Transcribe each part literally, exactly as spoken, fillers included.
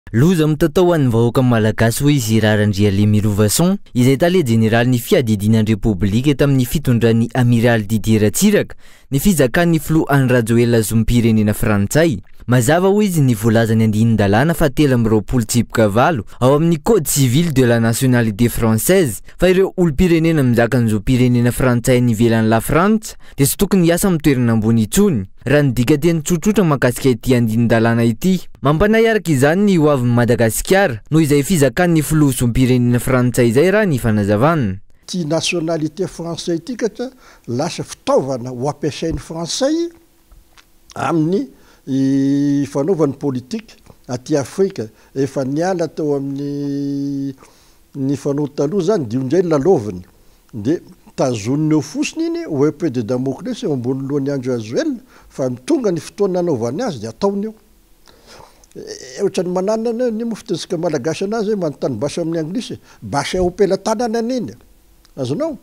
Loza mitatao an'ny vahoaka malagasy hoe izy Rarandria Lemirovason, izay tale Général ny fiadidinan'ny Repoblika tamin'ny fitondran'ny Amiral Didier Ratsiraka, ny fizakan'ny filohan'ny Rajoelina zom-pirenena Frantsay. Mazava hoe izy ny voalazany andinin-dalàna fa telo amby roapolo tsipika valo ao amin'ny Code civil de la nationalité française fa ireo olom-pirenena mizaka ny zom-pirenena Frantsay ny ivelan'ny la Frantsa dia tsy tokony hiasa amin'ny toerana ambony intsony. Raha ny dika teny tsotsotra mahakasika ity andinin-dalàna ity. Mampanay araka izany ny hoavin'i Madagasikara noho izay fizakan'ny filoha zom-pirenena Frantsay izay raha ny fanazavana. Ty nationalité français ity katra lasa fitaovana ho ampiasain'ny Frantsay amin'ny i fanaovany politika aty Afrika efa niala tao amin'ny ny fanaovana taloha zany diondray laloviny dia tazoniny eo fosiny iny hoe peu de Damoclès eo ambony lohan'ny Andry Rajoelina fa mitonga ny fotoana nanaovany azy dia ataony eo. Ohatrany mananana ny mofotensika malagasy anazy manontany basy amin'ny anglisy basy aopela tanana neny azonao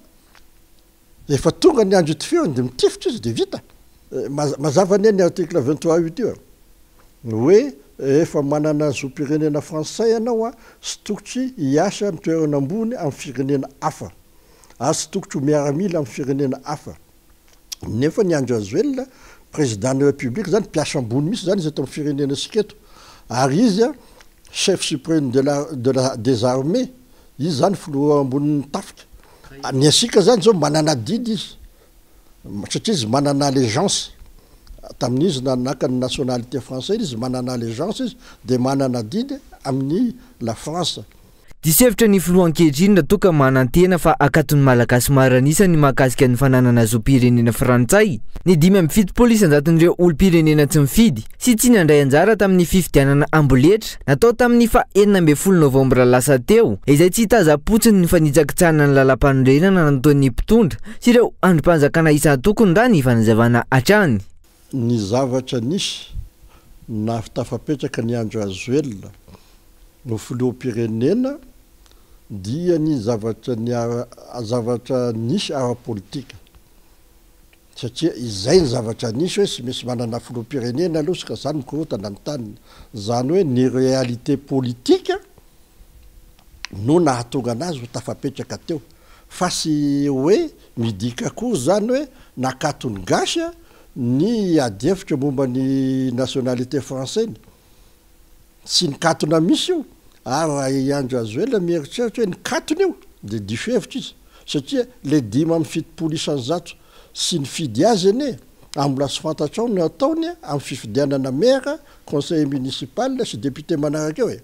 efa tonga ny andro itifeo dia mitifitra izy dia vita. Mazava neny article vingt-trois huit io hoe efa manana zom-pirenena Frantsay ianao a sy tokotry hiasa amin'ny toerana ambony amin'ny firenena hafa ary sy tokotry miaramila amin'ny firenena hafa. Nefa ny Andry Rajoelina président de la République zany mpiasa ambony misy zany izy ato amin'ny firenena siketo ary izy a chef suprême de la de la des armées izy zany filoha ambonin'ny tafika. Ny asika zany zao manana didy izy satria izy manana allégeance tamin'izy nanaka ny nationalité française izy manana allégeance izy dia manana didy amin'ny la France. Disevitra ny filoha ankehitriny raha toa ka manantena fa akaton'ny malagasy maro anisany mahakasika ny fananana zom-pirenena Frantsay. Ny dimy amby fitopolo isanjaton'ireo olom-pirenena tsy mifidy sy tsy nandray anjara tamin'ny fifidianana amboletra natao tamin'ny fa enina amby folo novambra lasa teo izay tsy hitaza-potsiny ny fanitsakitsahana ny lalam-panorenana nataon'ny mpitondra sy ireo andrim-panjakana isan'ny tokony raha ny fanazavana hatrany. Ny zavatra nisy na fitafapetraka ny Andry Rajoelina no filoham-pirenena dia ny zavatra ny zavatra nisy ara-politika satria izay ny zavatra nisy hoe sy misy manana filoham-pirenena aloha ka zany mikorotana ny tany zany hoe ny réalité politika no nahatonga anazy ho tafapetraka teo fa sy hoe midika koa zany hoe nakatony gasy ny adefitra momba ny nationalité française sy nikatona misy io ary Andry Rajoelina mieritreritra hoe nikatony io dia diso hevitra izy satria le dimy amby fitopolo isanjato sy ny fidy azy ene amin'ny lasa fantatrao no ataony amin'ny fifidianana maire, conseiller municipal sy député manaraka eo e.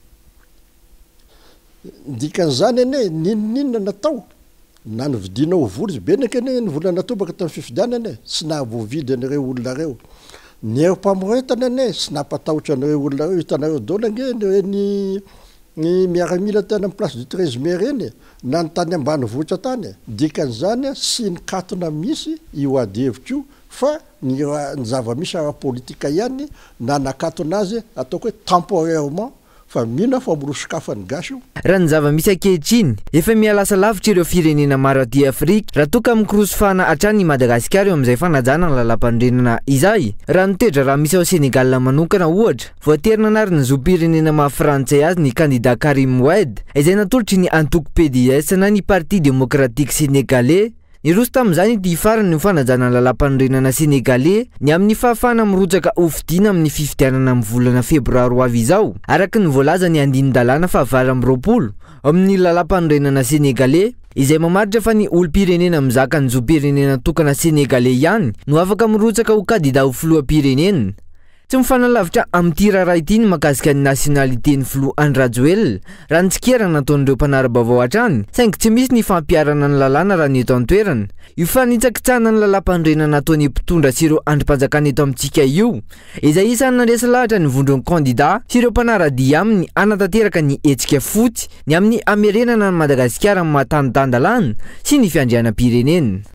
Dikan'izany ene ninonninona natao na nividinao vola izy benaka ene ny vola natobaka tamin'ny fifidianana sy nahavoavidy an'ireo olona reo. Ny air-pamoretana ane sy nampatahotra an'ireo olona reo hitanareo daola ange hoe ny ny miaramila tany amin'ny place du treize mai reny na ny tany ambany vohitra tany dikan'izany sy nikatona misy io ady hevitra io fa ny ny zava-misy ara-politika ihany na nakatona azy ataoko hoe temporairement fa mino fa mirosokafany gasy io. Raha ny zava-misy ankehitriny efa mihalasa lavitra ireo firenena maro aty Afrika raha toa ka mikorosofana hatrany Madagasikara eo amin'izay fanajana ny lalam-panorenana izay. Raha ny toetra raha misy ao Senegal manokana ohatra voaterina anary ny zom-pirenena maha-Frantsay azy ny candidat Karim Wade izay natolotry ny antoko P D S na ny Parti démocratique sénégalais. Niroso tamin'izany ity farany ny fanajana ny lalam-panorenana Senegalais ny amin'ny fahafahana mirotsaka hofidiana amin'ny fifidianana amin'ny volana febroary ho avy izao araka ny voalaza ny andinin-dalàna fahavalo amby roapolo amin'ny lalam-panorenana Senegalais izay mamaritra fa ny olom-pirenena mizaka ny zom-pirenena tokana Senegalais ihany no afaka mirotsaka ho kandida ho filoham-pirenena. Tsy mifanalavitra amin'ity raharaha ity ny mahakasika ny nationalité ny filohan'ny Rajoelina raha ny tsikerana nataon'ireo mpanara-baovao hatrany saingy tsy misy ny fampiarana ny lalàna raha ny eto an-toerana. Io fanitsakitsahana ny lalam-panorenana nataon'ny mpitondra sy ireo andrim-panjakana eto amintsika io izay isany nandresa lahatra ny vondron'ny candidat sy ireo mpanara-dia aminy anatanteraka ny hetsika fotsy ny amin'ny hamerenana ny Madagasikara amin'ny mahatanitandalàna sy ny fiandrianam-pirenena.